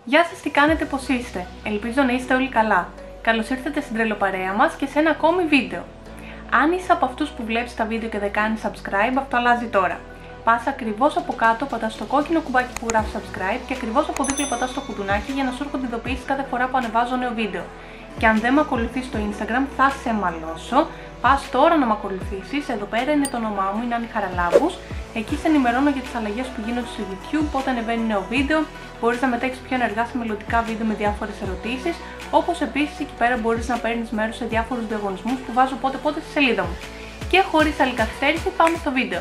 Γεια σας, τι κάνετε, πώς είστε? Ελπίζω να είστε όλοι καλά. Καλώς ήρθατε στην τρελοπαρέα μας και σε ένα ακόμη βίντεο. Αν είσαι από αυτούς που βλέπεις τα βίντεο και δεν κάνεις subscribe, αυτό αλλάζει τώρα. Πας ακριβώς από κάτω, πατάς στο κόκκινο κουμπάκι που γράφει subscribe και ακριβώς από δίπλα πατάς στο κουδουνάκι για να σου έρχονται ειδοποιήσεις κάθε φορά που ανεβάζω νέο βίντεο. Και αν δεν με ακολουθείς στο Instagram, θα σε μαλώσω. Πας τώρα να με ακολουθήσεις, εδώ πέρα είναι το όνομά μου, είναι Άννη Χαραλάμπους. Εκεί σε ενημερώνω για τις αλλαγές που γίνονται στο YouTube, όταν ανεβαίνει νέο βίντεο. Μπορείς να μετέχεις πιο ενεργά σε μελλοντικά βίντεο με διάφορες ερωτήσεις. Όπως επίσης εκεί πέρα μπορείς να παίρνεις μέρος σε διάφορους διαγωνισμούς που βάζω πότε στη σελίδα μου. Και χωρίς άλλη καθυστέρηση, πάμε στο βίντεο.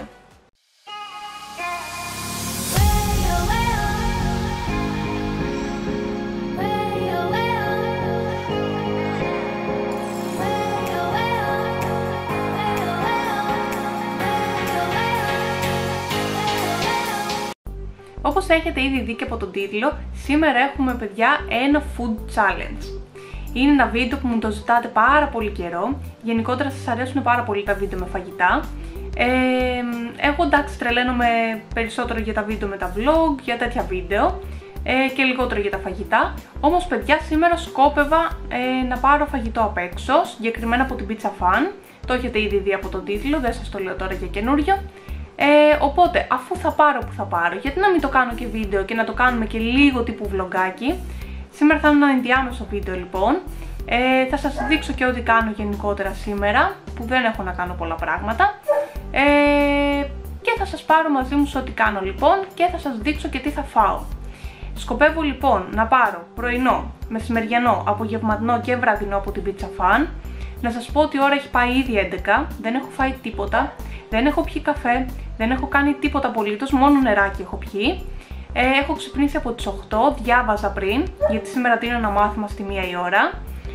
Όπως έχετε ήδη δει και από τον τίτλο, σήμερα έχουμε, παιδιά, ένα food challenge. Είναι ένα βίντεο που μου το ζητάτε πάρα πολύ καιρό. Γενικότερα σας αρέσουν πάρα πολύ τα βίντεο με φαγητά. Εγώ εντάξει τρελαίνομαι περισσότερο για τα βίντεο με τα vlog, για τέτοια βίντεο και λιγότερο για τα φαγητά. Όμως, παιδιά, σήμερα σκόπευα να πάρω φαγητό απ' έξω, συγκεκριμένα από την Pizza Fan. Το έχετε ήδη δει από τον τίτλο, δεν σας το λέω τώρα για καινούριο. Οπότε, αφού θα πάρω που θα πάρω, γιατί να μην το κάνω και βίντεο και να το κάνουμε και λίγο τύπου vlogάκι. Σήμερα θα είναι ένα ενδιάμεσο βίντεο, λοιπόν. Θα σας δείξω και ό,τι κάνω γενικότερα σήμερα, που δεν έχω να κάνω πολλά πράγματα. Και θα σας πάρω μαζί μου σε ό,τι κάνω, λοιπόν, και θα σας δείξω και τι θα φάω. Σκοπεύω, λοιπόν, να πάρω πρωινό, μεσημεριανό, απογευματινό και βραδινό από την Pizza Fan. Να σας πω ότι η ώρα έχει πάει ήδη 11, δεν έχω φάει τίποτα, δεν έχω πιει καφέ, δεν έχω κάνει τίποτα απολύτως, μόνο νεράκι έχω πιει. Έχω ξυπνήσει από τις 8, διάβαζα πριν, γιατί σήμερα δίνω ένα μάθημα στη 1 η ώρα.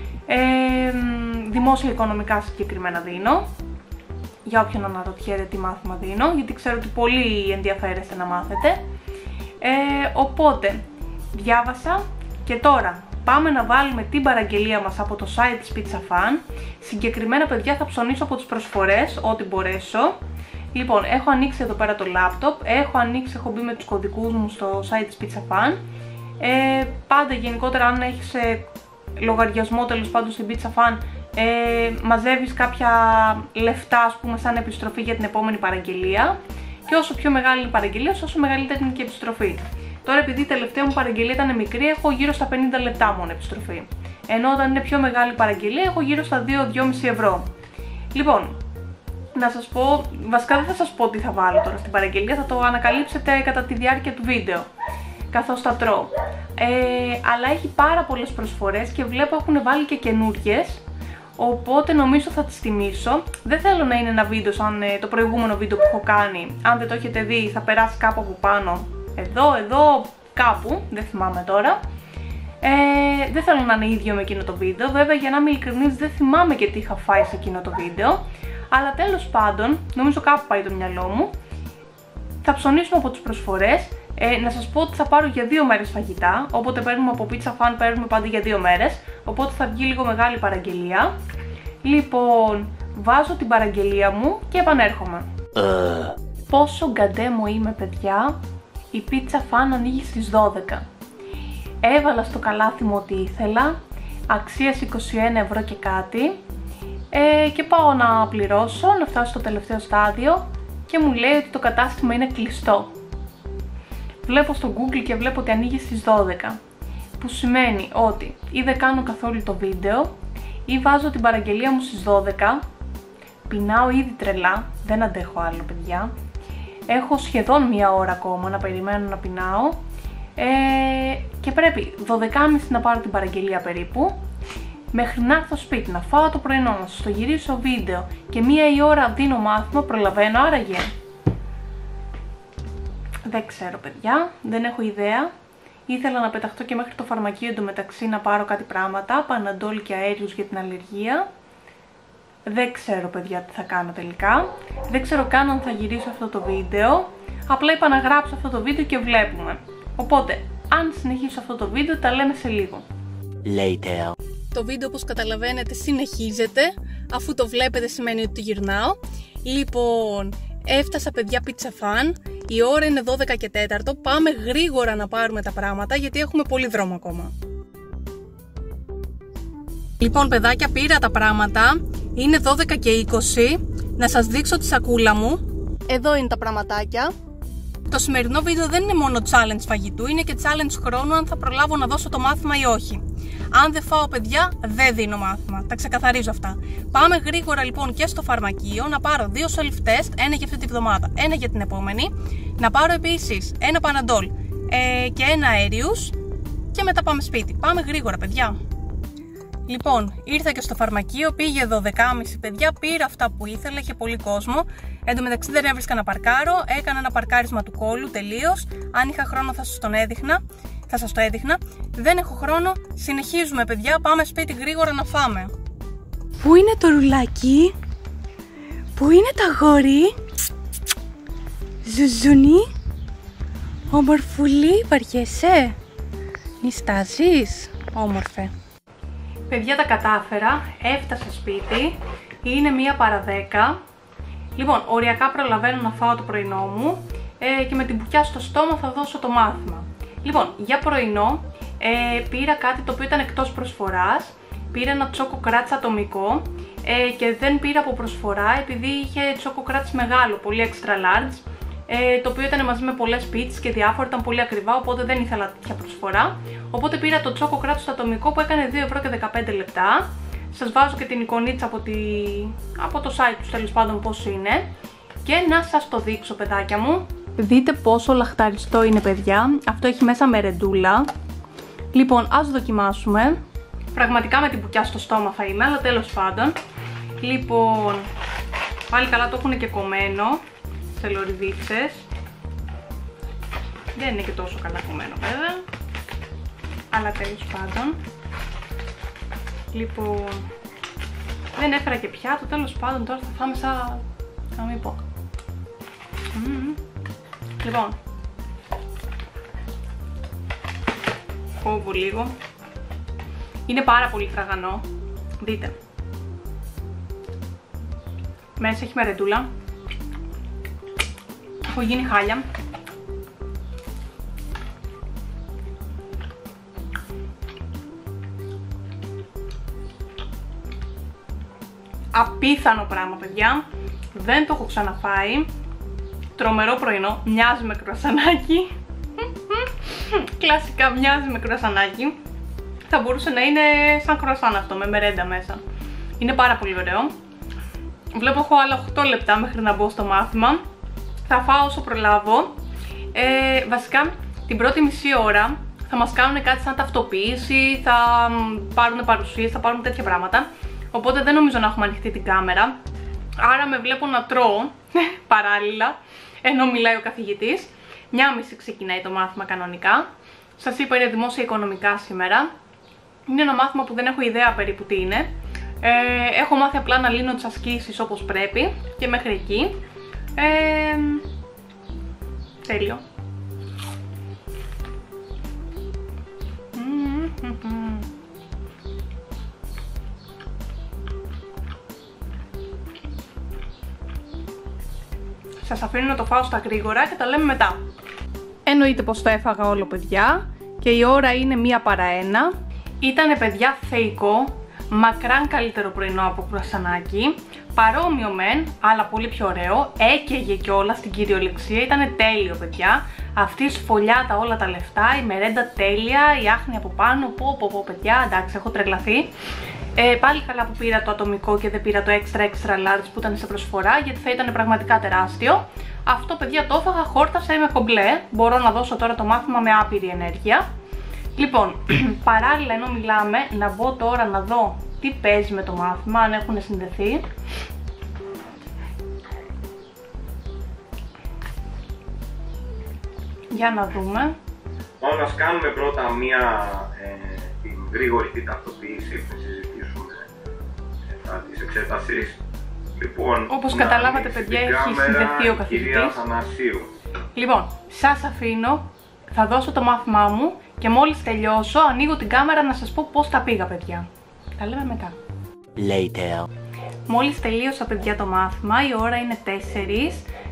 Δημόσια οικονομικά συγκεκριμένα δίνω, για όποιον αναρωτιέται τι μάθημα δίνω, γιατί ξέρω ότι πολύ ενδιαφέρεστε να μάθετε. Οπότε, διάβασα και τώρα πάμε να βάλουμε την παραγγελία μας από το site της Pizza Fan. Συγκεκριμένα, παιδιά, θα ψωνίσω από τις προσφορές, ό,τι μπορέσω. Λοιπόν, έχω ανοίξει εδώ πέρα το laptop, έχω μπει με τους κωδικούς μου στο site της Pizza Fan. Πάντα γενικότερα, αν έχεις λογαριασμό τέλος πάντων στην Pizza Fan, μαζεύεις κάποια λεφτά, ας πούμε, σαν επιστροφή για την επόμενη παραγγελία. Και όσο πιο μεγάλη είναι η παραγγελία, όσο μεγαλύτερη είναι και η επιστροφή. Τώρα, επειδή η τελευταία μου παραγγελία ήταν μικρή, έχω γύρω στα 50 λεπτά μόνο επιστροφή. Ενώ όταν είναι πιο μεγάλη παραγγελία, έχω γύρω στα 2-2,5 ευρώ. Λοιπόν, να σας πω, βασικά δεν θα σας πω τι θα βάλω τώρα στην παραγγελία, θα το ανακαλύψετε κατά τη διάρκεια του βίντεο, καθώς τα τρώω. Αλλά έχει πάρα πολλές προσφορές και βλέπω έχουν βάλει και καινούριες, οπότε νομίζω θα τις τιμήσω. Δεν θέλω να είναι ένα βίντεο σαν το προηγούμενο βίντεο που έχω κάνει. Αν δεν το έχετε δει, θα περάσει κάπου από πάνω. Εδώ, κάπου, δεν θυμάμαι τώρα. Δεν θέλω να είναι ίδιο με εκείνο το βίντεο. Βέβαια, για να είμαι ειλικρινής, δεν θυμάμαι και τι είχα φάει σε εκείνο το βίντεο. Αλλά τέλος πάντων, νομίζω κάπου πάει το μυαλό μου. Θα ψωνίσουμε από τις προσφορές. Να σας πω ότι θα πάρω για 2 μέρες φαγητά. Όποτε παίρνουμε από Pizza Fan, παίρνουμε πάντα για 2 μέρες. Οπότε θα βγει λίγο μεγάλη παραγγελία. Λοιπόν, βάζω την παραγγελία μου και επανέρχομαι. Πόσο γκαντέμο είμαι, παιδιά. Η Pizza Fan ανοίγει στις 12. Έβαλα στο καλάθι μου ό,τι ήθελα. Αξίας 21 ευρώ και κάτι. Και πάω να πληρώσω, να φτάσω στο τελευταίο στάδιο και μου λέει ότι το κατάστημα είναι κλειστό. Βλέπω στο Google και βλέπω ότι ανοίγει στις 12, που σημαίνει ότι ή δεν κάνω καθόλου το βίντεο ή βάζω την παραγγελία μου στις 12, πεινάω ήδη τρελά, δεν αντέχω άλλο, παιδιά. Έχω σχεδόν 1 ώρα ακόμα να περιμένω να πεινάω και πρέπει 12.30 να πάρω την παραγγελία περίπου, μέχρι να έρθω σπίτι, να φάω το πρωινό, να σας το γυρίσω βίντεο και 1 η ώρα δίνω μάθημα, προλαβαίνω άραγε? Δεν ξέρω, παιδιά, δεν έχω ιδέα. Ήθελα να πεταχτώ και μέχρι το φαρμακείο εντωμεταξύ να πάρω κάτι πράγματα, παναντόλ και αέριους για την αλλεργία. Δεν ξέρω, παιδιά, τι θα κάνω τελικά. Δεν ξέρω καν αν θα γυρίσω αυτό το βίντεο. Απλά είπα να γράψω αυτό το βίντεο και βλέπουμε. Οπότε, αν συνεχίσω αυτό το βίντεο, τα λέμε σε λίγο. Later. Το βίντεο, όπως καταλαβαίνετε, συνεχίζεται. Αφού το βλέπετε σημαίνει ότι το γυρνάω. Λοιπόν, έφτασα, παιδιά, Pizza Fan. Η ώρα είναι 12 και 4. Πάμε γρήγορα να πάρουμε τα πράγματα γιατί έχουμε πολύ δρόμο ακόμα. Λοιπόν παιδάκια, πήρα τα πράγματα. Είναι 12 και 20. Να σας δείξω τη σακούλα μου. Εδώ είναι τα πραγματάκια. Το σημερινό βίντεο δεν είναι μόνο challenge φαγητού, είναι και challenge χρόνου αν θα προλάβω να δώσω το μάθημα ή όχι. Αν δεν φάω παιδιά, δεν δίνω μάθημα. Τα ξεκαθαρίζω αυτά. Πάμε γρήγορα λοιπόν και στο φαρμακείο να πάρω 2 self-test, ένα για αυτή τη βδομάδα, ένα για την επόμενη. Να πάρω επίσης ένα Panadol και ένα Aerius και μετά πάμε σπίτι. Πάμε γρήγορα παιδιά. Λοιπόν, ήρθα και στο φαρμακείο, πήγε 12.30 παιδιά, πήρα αυτά που ήθελα, είχε πολύ κόσμο. Εν τω μεταξύ δεν έβρισκα να παρκάρω, έκανα ένα παρκάρισμα του κόλου τελείως. Αν είχα χρόνο θα σας το έδειχνα. Δεν έχω χρόνο, συνεχίζουμε παιδιά, πάμε σπίτι γρήγορα να φάμε. Πού είναι το ρουλάκι? Πού είναι το αγόρι? Ζουζουνί? Ομορφουλή, βαριέσαι? Νιστάζεις? Όμορφε. Παιδιά, τα κατάφερα, έφτασα σπίτι, είναι 1 παρά 10. Λοιπόν, οριακά προλαβαίνω να φάω το πρωινό μου και με την μπουκιά στο στόμα θα δώσω το μάθημα. Λοιπόν, για πρωινό πήρα κάτι το οποίο ήταν εκτός προσφοράς. Πήρα ένα τσόκο κράτς ατομικό και δεν πήρα από προσφορά επειδή είχε τσόκο κράτς μεγάλο, πολύ extra large, το οποίο ήταν μαζί με πολλές πίτσες και διάφορα, ήταν πολύ ακριβά, οπότε δεν ήθελα τέτοια προσφορά. Οπότε πήρα το τσόκο κράτος ατομικό που έκανε 2 ευρώ και 15 λεπτά. Σας βάζω και την εικονίτσα από το site τους, τέλος πάντων πώς είναι. Και να σας το δείξω παιδάκια μου. Δείτε πόσο λαχταριστό είναι παιδιά. Αυτό έχει μέσα μερεντούλα. Λοιπόν, ας δοκιμάσουμε. Πραγματικά με την μπουκιά στο στόμα θα είμαι, αλλά τέλος πάντων. Λοιπόν, πάλι καλά το έχουν και κομμένο σε λωριδίτσες. Δεν είναι και τόσο καλά κομμένο βέβαια, αλλά τέλος πάντων. Λοιπόν, δεν έφερα και πιάτο, τέλος πάντων τώρα θα φάμε σαν να μην πω. Λοιπόν, κόβω λίγο. Είναι πάρα πολύ φραγανό, δείτε. Μέσα έχει μερεντούλα. Έχω γίνει χάλια. Απίθανο πράγμα παιδιά. Δεν το έχω ξαναφάει. Τρομερό πρωινό. Μοιάζει με κρουασανάκι. Κλασικά μοιάζει με κρουασανάκι. Θα μπορούσε να είναι σαν κρουασάν αυτό, με μερέντα μέσα. Είναι πάρα πολύ ωραίο. Βλέπω έχω άλλα 8 λεπτά μέχρι να μπω στο μάθημα. Θα φάω όσο προλάβω. Βασικά την πρώτη μισή ώρα θα μας κάνουν κάτι σαν ταυτοποίηση, θα πάρουν παρουσίες, θα πάρουν τέτοια πράγματα. Οπότε δεν νομίζω να έχουμε ανοιχτή την κάμερα. Άρα με βλέπω να τρώω παράλληλα ενώ μιλάει ο καθηγητής. 1:30 ξεκινάει το μάθημα κανονικά. Σας είπα είναι δημόσια οικονομικά σήμερα. Είναι ένα μάθημα που δεν έχω ιδέα περίπου τι είναι. Έχω μάθει απλά να λύνω τις ασκήσεις όπως πρέπει και μέχρι εκεί. Τέλειο. Σας αφήνω να το φάω στα γρήγορα και τα λέμε μετά. Εννοείται πως το έφαγα όλο παιδιά και η ώρα είναι 1 παρά 1. Ήτανε παιδιά θεϊκό, μακράν καλύτερο πρωινό από κρουασανάκι. Παρόμοιο μεν, αλλά πολύ πιο ωραίο. Έκαιγε κιόλας στην κυριολεξία, ήτανε τέλειο παιδιά. Αυτή η σφολιάτα όλα τα λεφτά, η μερέντα τέλεια, η άχνη από πάνω, πω παιδιά, εντάξει έχω τρελαθεί. Πάλι καλά που πήρα το ατομικό και δεν πήρα το extra large που ήταν σε προσφορά, γιατί θα ήταν πραγματικά τεράστιο. Αυτό παιδιά το έφαγα, χόρτασα, είμαι κομπλέ. Μπορώ να δώσω τώρα το μάθημα με άπειρη ενέργεια. Λοιπόν, παράλληλα ενώ μιλάμε, να μπω τώρα να δω τι παίζει με το μάθημα, αν έχουν συνδεθεί. Για να δούμε. Όμως κάνουμε πρώτα την γρήγορη ταυτοποίηση που συζητήσουμε τις εξετάσεις. Λοιπόν, όπως καταλάβατε παιδιά έχει συνδεθεί ο καθηγητής. Λοιπόν, σας αφήνω, θα δώσω το μάθημά μου και μόλις τελειώσω ανοίγω την κάμερα να σας πω πώς τα πήγα παιδιά. Τα λέμε μετά. Later. Μόλις τελείωσα παιδιά το μάθημα, η ώρα είναι 4.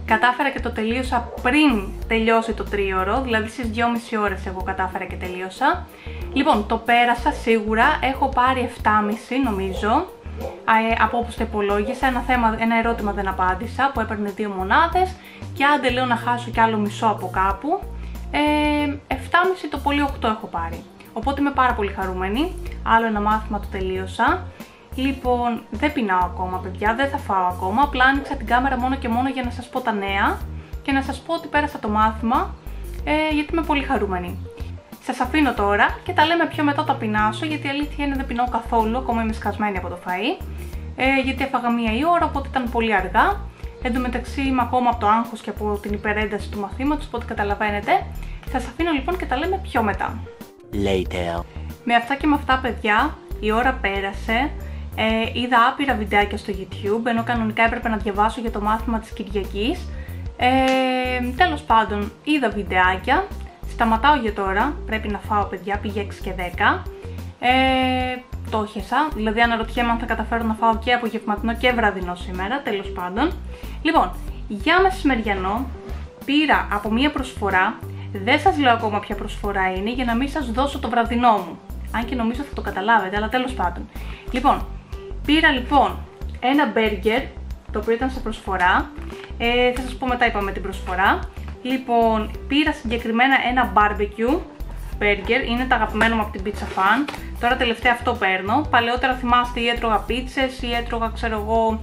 Κατάφερα και το τελείωσα πριν τελειώσει το 3ωρο, δηλαδή στις 2,5 ώρες εγώ κατάφερα και τελείωσα. Λοιπόν, το πέρασα σίγουρα, έχω πάρει 7,5 νομίζω, από όπως το υπολόγισα, ένα ερώτημα δεν απάντησα που έπαιρνε 2 μονάδες και άντε λέω να χάσω κι άλλο μισό από κάπου. 7,5 το πολύ 8 έχω πάρει, οπότε είμαι πάρα πολύ χαρούμενη, άλλο ένα μάθημα το τελείωσα. Λοιπόν, δεν πεινάω ακόμα παιδιά, δεν θα φάω ακόμα, απλά άνοιξα την κάμερα μόνο και μόνο για να σας πω τα νέα και να σας πω ότι πέρασα το μάθημα, γιατί είμαι πολύ χαρούμενη. Σας αφήνω τώρα και τα λέμε πιο μετά, τα πεινάσω, γιατί η αλήθεια είναι δεν πεινάω καθόλου, ακόμα είμαι σκασμένη από το φαΐ, γιατί έφαγα 1 η ώρα, οπότε ήταν πολύ αργά. Εν τω μεταξύ είμαι ακόμα από το άγχος και από την υπερένταση του μαθήματος, οπότε καταλαβαίνετε. Σας αφήνω λοιπόν και τα λέμε πιο μετά. Later. Με αυτά και με αυτά παιδιά, η ώρα πέρασε. Είδα άπειρα βιντεάκια στο YouTube, ενώ κανονικά έπρεπε να διαβάσω για το μάθημα της Κυριακής. Τέλος πάντων, είδα βιντεάκια. Σταματάω για τώρα, πρέπει να φάω παιδιά, πήγε 6 και 10. Το έχεσα, δηλαδή αναρωτιέμαι αν θα καταφέρω να φάω και απογευματινό και βραδινό σήμερα, τέλος πάντων. Λοιπόν, για μεσημεριανό πήρα από μία προσφορά, δεν σας λέω ακόμα ποια προσφορά είναι για να μην σας δώσω το βραδινό μου. Αν και νομίζω θα το καταλάβετε, αλλά τέλος πάντων. Λοιπόν, πήρα λοιπόν ένα μπέργκερ, το οποίο ήταν σε προσφορά, θα σας πω μετά, είπαμε την προσφορά. Λοιπόν, πήρα συγκεκριμένα ένα barbecue burger, είναι το αγαπημένο μου από την Pizza Fan. Τώρα τελευταία αυτό παίρνω. Παλαιότερα θυμάστε ή έτρωγα πίτσες ή έτρωγα, ξέρω εγώ,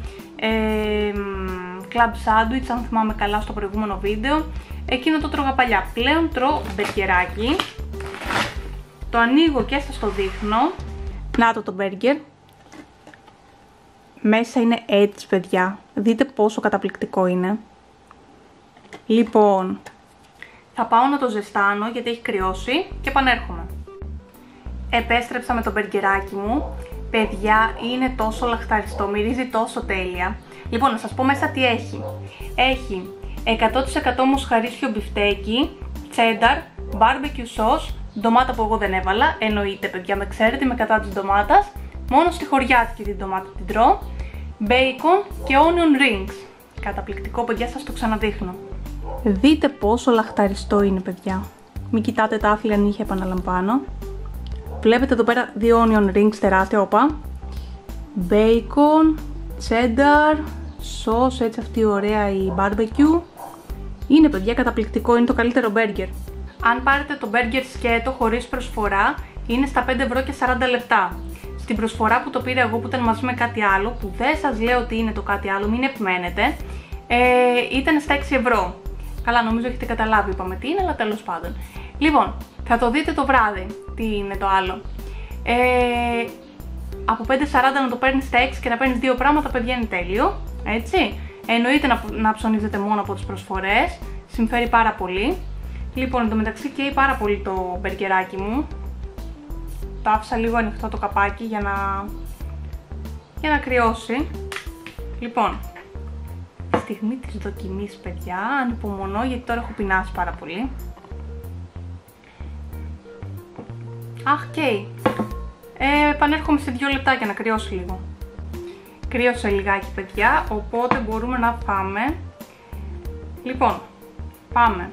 club sandwich, αν θυμάμαι καλά στο προηγούμενο βίντεο. Εκείνο το τρώγα παλιά. Πλέον τρώω μπεργκεράκι. Το ανοίγω και σας το δείχνω. Να το μπέργκερ. Μέσα είναι έτσι παιδιά. Δείτε πόσο καταπληκτικό είναι. Λοιπόν, θα πάω να το ζεστάνω γιατί έχει κρυώσει και επανέρχομαι. Επέστρεψα με το μπεργκεράκι μου. Παιδιά, είναι τόσο λαχταριστό, μυρίζει τόσο τέλεια. Λοιπόν, να σας πω μέσα τι έχει. Έχει 100% μοσχαρίσιο μπιφτέκι, τσένταρ, barbecue sauce, ντομάτα που εγώ δεν έβαλα, εννοείται παιδιά, με ξέρετε, είμαι κατά της ντομάτας. Μόνο στη χωριάτικη την ντομάτα την τρώω. Bacon και onion rings. Καταπληκτικό παιδιά, σας το ξαναδείχνω. Δείτε πόσο λαχταριστό είναι παιδιά. Μην κοιτάτε τα άθλια νύχια, επαναλαμβάνω. Βλέπετε εδώ πέρα 2 onion rings τεράστια, όπα. Bacon, cheddar, sauce, έτσι αυτή ωραία η barbecue. Είναι παιδιά καταπληκτικό, είναι το καλύτερο burger. Αν πάρετε το burger σκέτο χωρίς προσφορά, είναι στα 5 ευρώ και 40 λεπτά. Στην προσφορά που το πήρα εγώ, που ήταν μαζί με κάτι άλλο, που δεν σας λέω ότι είναι το κάτι άλλο, μην επιμένετε, ήταν στα 6 ευρώ. Καλά, νομίζω έχετε καταλάβει, είπαμε τι είναι, αλλά τέλος πάντων. Λοιπόν, θα το δείτε το βράδυ, τι είναι το άλλο. Από 5,40 να το παίρνεις στα 6 και να παίρνεις 2 πράγματα, παιδιά, είναι τέλειο, έτσι. Εννοείται να ψωνίζετε μόνο από τις προσφορές, συμφέρει πάρα πολύ. Λοιπόν, εντωμεταξύ καίει πάρα πολύ το μπεργκεράκι μου. Το άφησα λίγο ανοιχτό το καπάκι για να κρυώσει. Λοιπόν, στιγμή της δοκιμής παιδιά, ανυπομονώ γιατί τώρα έχω πεινάσει πάρα πολύ. Αχ, καίει. Επανέρχομαι σε 2 λεπτάκια να κρυώσει λίγο. Κρύωσε λιγάκι παιδιά, οπότε μπορούμε να φάμε. Λοιπόν, πάμε.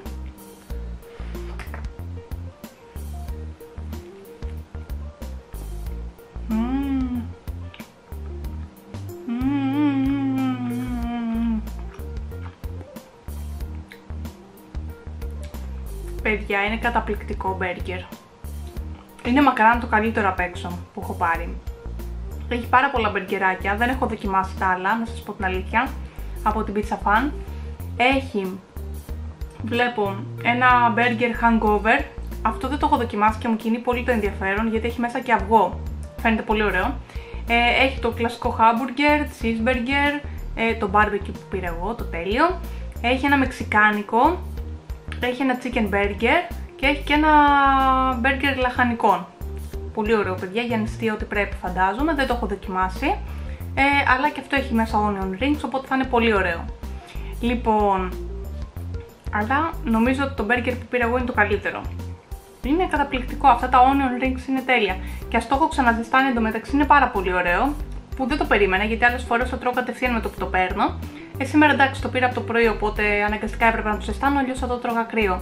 Παιδιά, είναι καταπληκτικό μπέργκερ. Είναι μακράν το καλύτερο απ' έξω που έχω πάρει. Έχει πάρα πολλά μπεργκεράκια, δεν έχω δοκιμάσει τα άλλα, να σας πω την αλήθεια, από την Pizza Fan. Έχει, βλέπω, ένα μπέργκερ hangover. Αυτό δεν το έχω δοκιμάσει και μου κινεί πολύ το ενδιαφέρον γιατί έχει μέσα και αυγό. Φαίνεται πολύ ωραίο. Έχει το κλασικό hamburger, cheeseburger, το barbecue που πήρα εγώ, το τέλειο. Έχει ένα μεξικάνικο. Έχει ένα chicken burger και έχει και ένα burger λαχανικών. Πολύ ωραίο παιδιά, για νηστεία ό,τι πρέπει φαντάζομαι, δεν το έχω δοκιμάσει. Αλλά και αυτό έχει μέσα onion rings, οπότε θα είναι πολύ ωραίο. Λοιπόν, αλλά νομίζω ότι το burger που πήρα εγώ είναι το καλύτερο. Είναι καταπληκτικό, αυτά τα onion rings είναι τέλεια. Και ας το έχω ξαναζεστάνει εντωμεταξύ, είναι πάρα πολύ ωραίο. Που δεν το περίμενα, γιατί άλλες φορές το τρώω κατευθείαν με το που το παίρνω. Σήμερα εντάξει το πήρα από το πρωί, οπότε αναγκαστικά έπρεπε να το ζεστάνω, αλλιώς θα το τρώγα κρύο.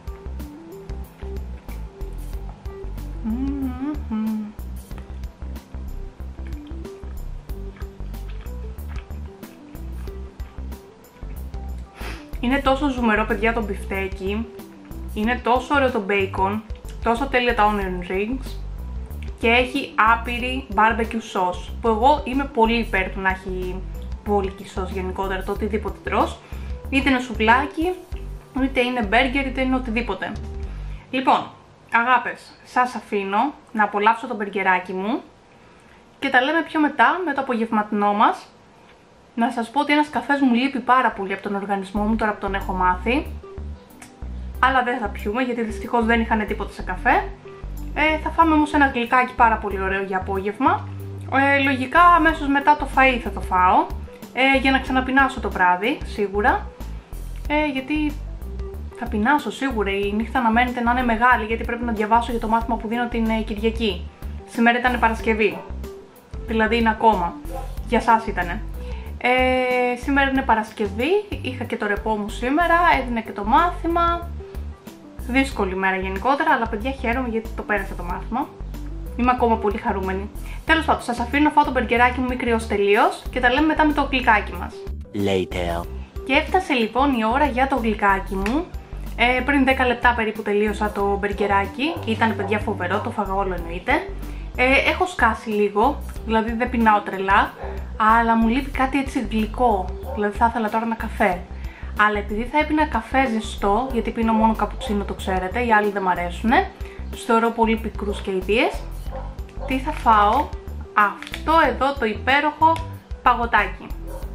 Είναι τόσο ζουμερό, παιδιά, το μπιφτέκι. Είναι τόσο ωραίο το bacon, τόσο τέλεια τα onion rings και έχει άπειρη barbecue sauce, που εγώ είμαι πολύ υπέρ του να έχει βόλικη sauce γενικότερα το οτιδήποτε τρως, είτε είναι σουβλάκι, είτε είναι burger, είτε είναι οτιδήποτε. Λοιπόν, αγάπες, σας αφήνω να απολαύσω το μπεργκεράκι μου και τα λέμε πιο μετά με το απογευματινό μας. Να σας πω ότι ένας καφές μου λείπει πάρα πολύ από τον οργανισμό μου τώρα που τον έχω μάθει. Αλλά δεν θα πιούμε γιατί δυστυχώς δεν είχαν τίποτα σε καφέ. Θα φάμε όμως ένα γλυκάκι πάρα πολύ ωραίο για απόγευμα. Λογικά αμέσως μετά το φαΐ θα το φάω, για να ξαναπεινάσω το βράδυ σίγουρα. Γιατί θα πεινάσω σίγουρα, η νύχτα αναμένεται να είναι μεγάλη γιατί πρέπει να διαβάσω για το μάθημα που δίνω την Κυριακή. Σήμερα ήταν Παρασκευή, δηλαδή είναι ακόμα, για σας ήτανε. Σήμερα είναι Παρασκευή, είχα και το ρεπό μου σήμερα, έδινε και το μάθημα. Δύσκολη μέρα γενικότερα, αλλά παιδιά χαίρομαι γιατί το πέρασα το μάθημα. Είμαι ακόμα πολύ χαρούμενη. Τέλος πάντων, σας αφήνω να φάω το μπεργκεράκι μου μικρός τελείως και τα λέμε μετά με το γλυκάκι μας. Later. Και έφτασε λοιπόν η ώρα για το γλυκάκι μου. Πριν 10 λεπτά περίπου τελείωσα το μπεργκεράκι. Ήταν, παιδιά, φοβερό, το φάγα όλο εννοείται. Έχω σκάσει λίγο, δηλαδή δεν πεινάω τρελά, αλλά μου λείπει κάτι έτσι γλυκό, δηλαδή θα ήθελα τώρα ένα καφέ. Αλλά επειδή θα έπινα καφέ ζεστό, γιατί πίνω μόνο καπουτσίνο, το ξέρετε, οι άλλοι δεν μ' αρέσουνε, τους θεωρώ πολύ πικρούς και ιδίες. Τι θα φάω? Αυτό εδώ το υπέροχο παγωτάκι.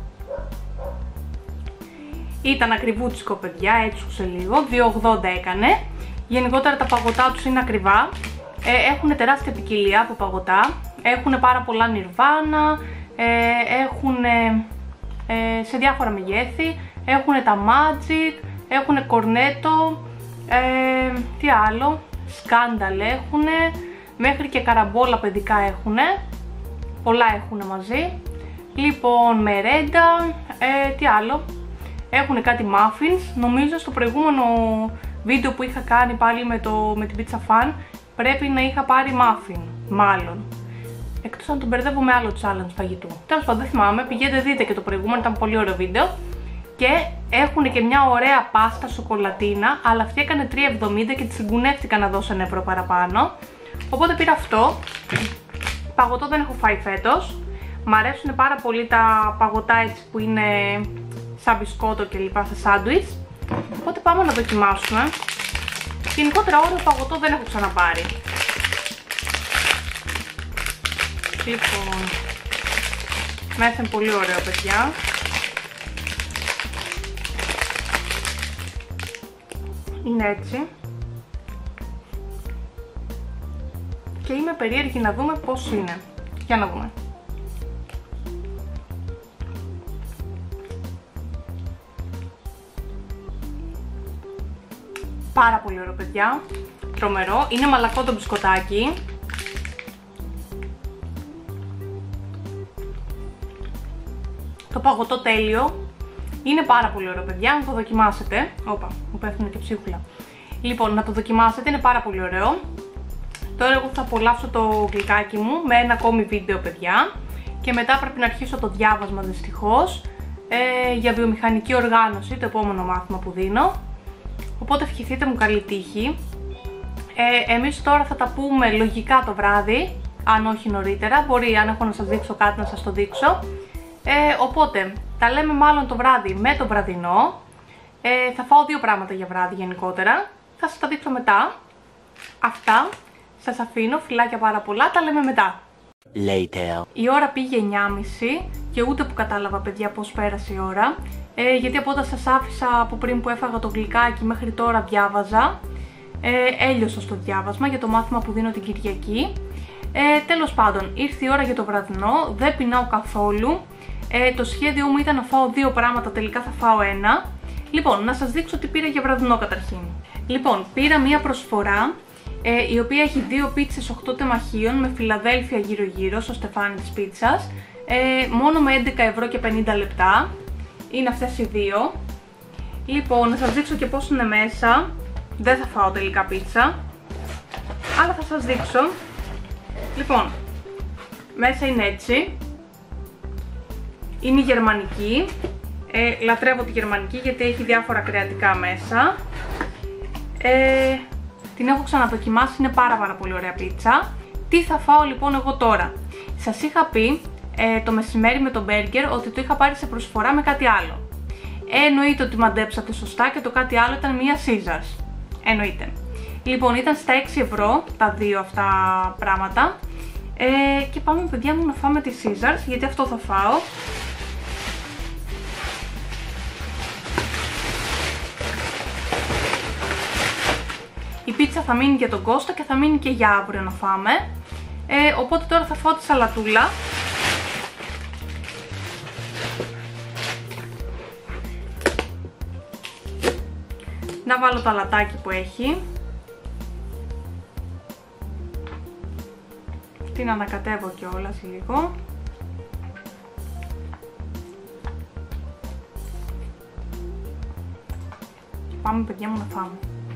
Ήταν ακριβούτσικο, παιδιά, έτσουξε λίγο, 2,80 έκανε. Γενικότερα τα παγωτά τους είναι ακριβά. Έχουν τεράστια ποικιλία από παγωτά. Έχουν πάρα πολλά νιρβάνα, έχουν σε διάφορα μεγέθη. Έχουν τα magic, έχουν κορνέτο, τι άλλο, σκάνταλ έχουν, μέχρι και καραμπόλα παιδικά έχουν, πολλά έχουν μαζί. Λοιπόν, μερέντα, τι άλλο, έχουν κάτι muffins, νομίζω στο προηγούμενο βίντεο που είχα κάνει πάλι με την Pizza Fan πρέπει να είχα πάρει muffin, μάλλον. Εκτός αν τον μπερδεύω με άλλο challenge φαγητού. Τέλος πάντων, δεν θυμάμαι, πηγαίνετε δείτε και το προηγούμενο, ήταν πολύ ωραίο βίντεο. Και έχουν και μια ωραία πάστα σοκολατίνα, αλλά αυτή έκανε 3,70 και τη συγκουνεύτηκα να δώσω 1 ευρώ παραπάνω. Οπότε πήρα αυτό. Παγωτό δεν έχω φάει φέτος. Μ' αρέσουν πάρα πολύ τα παγωτά έτσι που είναι σαν μπισκότο και λοιπά σε σάντουιτς. Οπότε πάμε να δοκιμάσουμε. Γενικότερα όριο παγωτό δεν έχω ξαναπάρει. Λοιπόν, μέσα είναι πολύ ωραίο, παιδιά. Είναι έτσι. Και είμαι περίεργη να δούμε πώς είναι. Για να δούμε. Πάρα πολύ ωραίο, παιδιά. Τρομερό. Είναι μαλακό το μπισκοτάκι. Το παγωτό τέλειο. Είναι πάρα πολύ ωραίο, παιδιά, να το δοκιμάσετε. Όπα, μου πέφτουν και ψίχουλα. Λοιπόν, να το δοκιμάσετε, είναι πάρα πολύ ωραίο. Τώρα εγώ θα απολαύσω το γλυκάκι μου με ένα ακόμη βίντεο, παιδιά. Και μετά πρέπει να αρχίσω το διάβασμα, δυστυχώς, για βιομηχανική οργάνωση, το επόμενο μάθημα που δίνω. Οπότε ευχηθείτε μου καλή τύχη. Εμείς τώρα θα τα πούμε λογικά το βράδυ, αν όχι νωρίτερα. Μπορεί, αν έχω να σας δείξω κάτι, να σας το δείξω. Οπότε, τα λέμε μάλλον το βράδυ με το βραδινό. Θα φάω 2 πράγματα για βράδυ γενικότερα. Θα σας τα δείξω μετά. Αυτά. Σας αφήνω, φιλάκια πάρα πολλά, τα λέμε μετά. Later. Η ώρα πήγε 9.30 και ούτε που κατάλαβα, παιδιά, πώς πέρασε η ώρα. Γιατί από όταν σας άφησα από πριν που έφαγα το γλυκάκι μέχρι τώρα διάβαζα. Έλειωσα στο διάβασμα για το μάθημα που δίνω την Κυριακή. Τέλος πάντων, ήρθε η ώρα για το βραδινό, δεν πεινάω καθόλου. Το σχέδιό μου ήταν να φάω 2 πράγματα, τελικά θα φάω 1. Λοιπόν, να σας δείξω τι πήρα για βραδινό καταρχήν. Λοιπόν, πήρα μία προσφορά, η οποία έχει 2 πίτσες 8 τεμαχίων με Φιλαδέλφια γύρω-γύρω στο στεφάνι της πίτσας, μόνο με 11 ευρώ και 50 λεπτά. είναι αυτές οι δύο. Λοιπόν, να σας δείξω και πώς είναι μέσα. Δεν θα φάω τελικά πίτσα, αλλά θα σας δείξω. Λοιπόν, μέσα είναι έτσι. Είναι η γερμανική. Λατρεύω τη γερμανική γιατί έχει διάφορα κρεατικά μέσα. Την έχω ξαναδοκιμάσει, είναι πάρα πολύ ωραία πίτσα. Τι θα φάω λοιπόν εγώ τώρα? Σας είχα πει το μεσημέρι με το μπέργκερ ότι το είχα πάρει σε προσφορά με κάτι άλλο. Εννοείται ότι μαντέψατε σωστά και το κάτι άλλο ήταν μία Caesars. Εννοείται. Λοιπόν, ήταν στα 6 ευρώ τα δύο αυτά πράγματα. Και πάμε παιδιά μου να φάμε τη Caesars, γιατί αυτό θα φάω. Η πίτσα θα μείνει για τον Κώστα και θα μείνει και για αύριο να φάμε. Οπότε τώρα θα φάω τη σαλατούλα. Να βάλω το αλατάκι που έχει. Την ανακατεύω κιόλας λίγο. Και πάμε παιδιά μου να φάμε.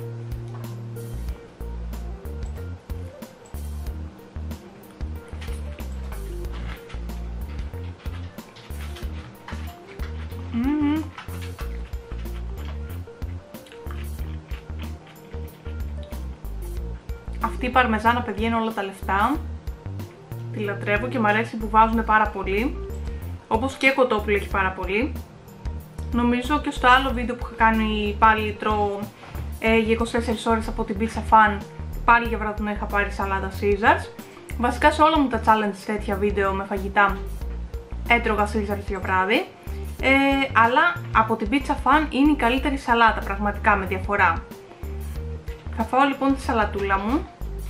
Αυτή η παρμεζάνα παιδιά είναι όλα τα λεφτά. Τη λατρεύω και μου αρέσει που βάζουν πάρα πολύ. Όπως και κοτόπουλο έχει πάρα πολύ. Νομίζω και στο άλλο βίντεο που είχα κάνει πάλι τρώω για 24 ώρες από την Pizza Fan, πάλι για βραδινό είχα πάρει σαλάτα Caesars. Βασικά σε όλα μου τα challenge τέτοια βίντεο με φαγητά έτρωγα Caesars για βράδυ. Αλλά από την Pizza Fan είναι η καλύτερη σαλάτα, πραγματικά με διαφορά. Θα φάω λοιπόν τη σαλατούλα μου.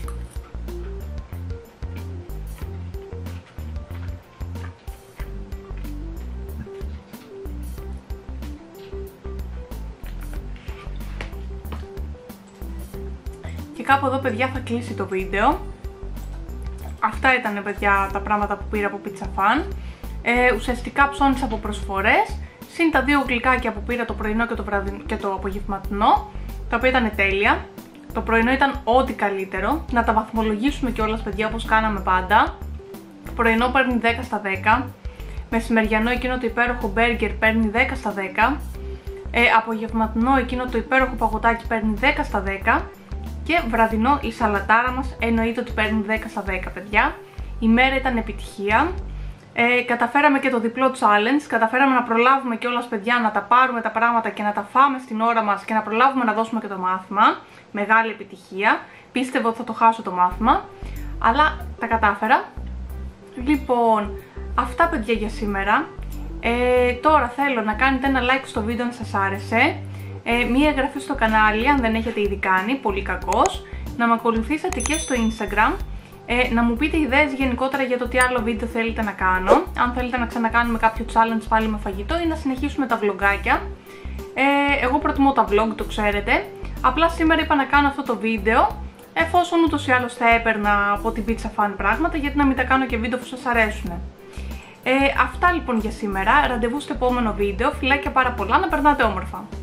Και κάπου εδώ παιδιά θα κλείσει το βίντεο. Αυτά ήταν παιδιά τα πράγματα που πήρα από Pizza Fan. Ουσιαστικά ψώνισα από προσφορές, συν τα δύο γλυκάκια που πήρα το πρωινό και το απογευματινό, τα οποία ήταν τέλεια. Το πρωινό ήταν ό,τι καλύτερο. Να τα βαθμολογήσουμε κιόλας παιδιά, όπως κάναμε πάντα. Το πρωινό παίρνει 10 στα 10. Μεσημεριανό εκείνο το υπέροχο μπέργκερ παίρνει 10 στα 10. Απογευματινό εκείνο το υπέροχο παγωτάκι παίρνει 10 στα 10. Και βραδινό η σαλατάρα μας εννοείται ότι παίρνει 10 στα 10 παιδιά. Η μέρα ήταν επιτυχία. Καταφέραμε και το διπλό challenge, καταφέραμε να προλάβουμε κιόλας παιδιά να τα πάρουμε τα πράγματα και να τα φάμε στην ώρα μας και να προλάβουμε να δώσουμε και το μάθημα. Μεγάλη επιτυχία, πίστευα ότι θα το χάσω το μάθημα, αλλά τα κατάφερα. Λοιπόν, αυτά παιδιά για σήμερα. Τώρα θέλω να κάνετε ένα like στο βίντεο αν σας άρεσε, μία εγγραφή στο κανάλι αν δεν έχετε ήδη κάνει, πολύ κακός, να με ακολουθήσετε και στο Instagram. Να μου πείτε ιδέες γενικότερα για το τι άλλο βίντεο θέλετε να κάνω. Αν θέλετε να ξανακάνουμε κάποιο challenge πάλι με φαγητό ή να συνεχίσουμε τα vlogάκια. Εγώ προτιμώ τα vlog, το ξέρετε. Απλά σήμερα είπα να κάνω αυτό το βίντεο, εφόσον ούτως ή άλλως θα έπαιρνα από την Pizza Fan πράγματα, γιατί να μην τα κάνω και βίντεο που σας αρέσουν. Αυτά λοιπόν για σήμερα. Ραντεβού στο επόμενο βίντεο. Φιλάκια πάρα πολλά, να περνάτε όμορφα.